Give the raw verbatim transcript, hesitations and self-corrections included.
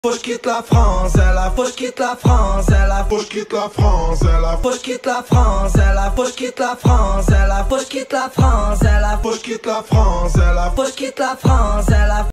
Faut que je quitte la France, elle a faut que je quitte la France, elle a faut que je quitte la France, elle a faut que je quitte la France, elle a faut que je quitte la France, elle a faut que je quitte la France, elle a faut que je quitte la France, elle a faut que je quitte la France, elle a